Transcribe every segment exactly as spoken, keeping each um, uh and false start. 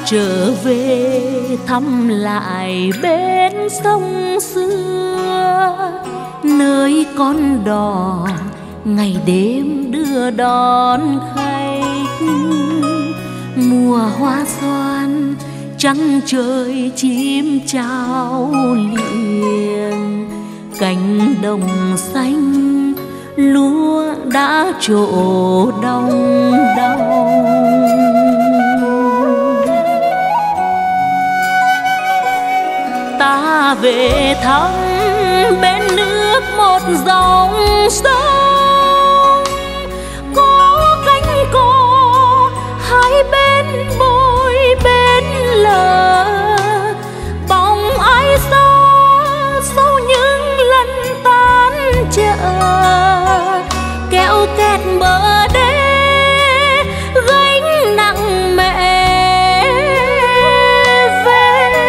trở về thăm lại bến sông xưa, nơi con đò ngày đêm đưa đón khách. Mùa hoa xoan trăng trời chim chào liền, cánh đồng xanh lúa đã trổ đông đông. Ta về thăm bên nước một dòng sông, có cánh cò hai bên bồi bên lờ, bóng ai xa sau những lần tan chợ, kéo kẹt bờ đê gánh nặng mẹ về.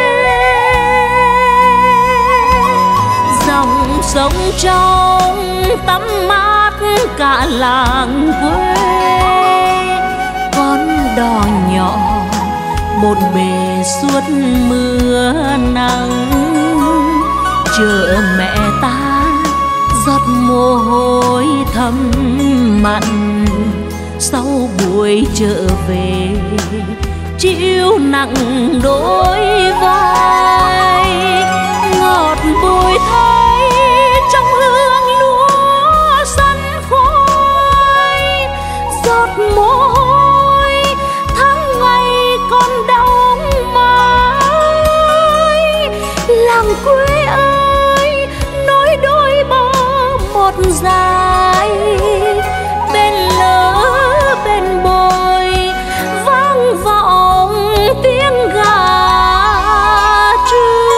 Dòng sông trong tắm mát cả làng quê, con đò nhỏ bộn bề suốt mưa nắng, chờ mẹ ta giọt mồ hôi thấm mặn. Sau buổi trở về chịu nặng đôi vai, ngọt bùi thấy trong hương lúa sắn khói, giọt mồ hôi tháng ngày còn đau mãi. Làng quê ơi nối đôi bờ một dài, bên lỡ bên bồi vang vọng tiếng gà trưa.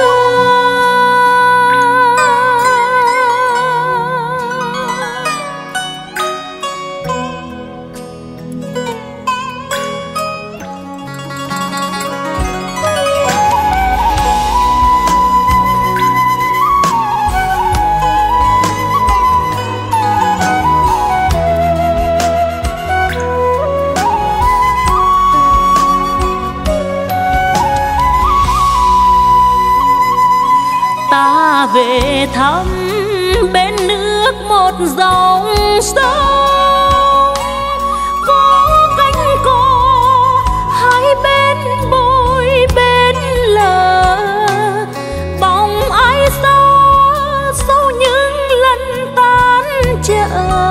Ta về thăm bên nước một dòng sông, có cánh cò hai bên bồi bên lờ, bóng ai xa sau những lần tan chợ,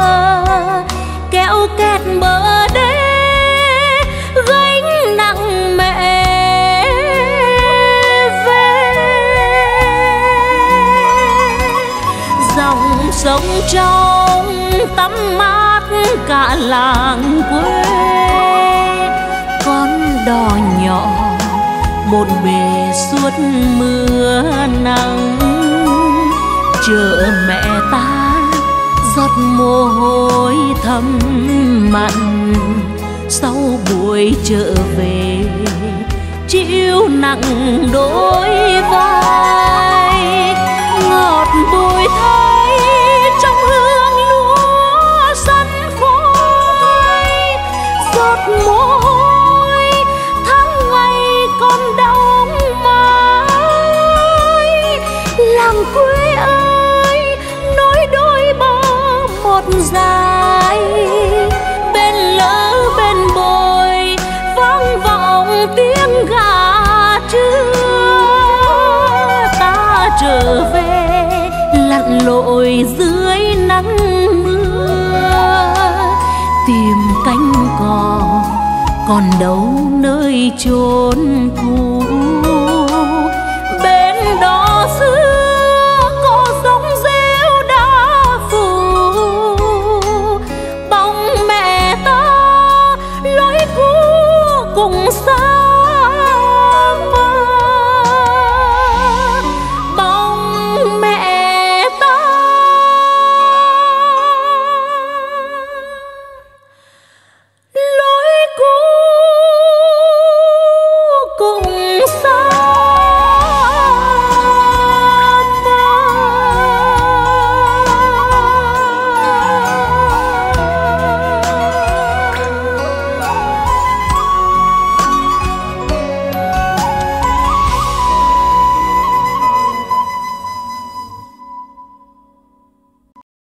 kéo kẹt bờ đê gánh nặng mẹ về. Dòng sông trong tắm mát cả làng quê, con đò nhỏ bộn bề suốt mưa nắng, chờ mẹ ta giọt mồ hôi thấm mặn. Sau buổi trở về chịu nặng đôi vai, ngọt bùi thấy trong hương lúa sắn khói, giọt mồ hôi tháng ngày còn đau mãi. Làng quê ơi nối đôi bờ một dài, bên lỡ bên bồi vang vọng tiếng gà trưa. Ta trở về lặn lội dưới nắng mưa, tìm cánh cò còn đâu nơi chốn cũ.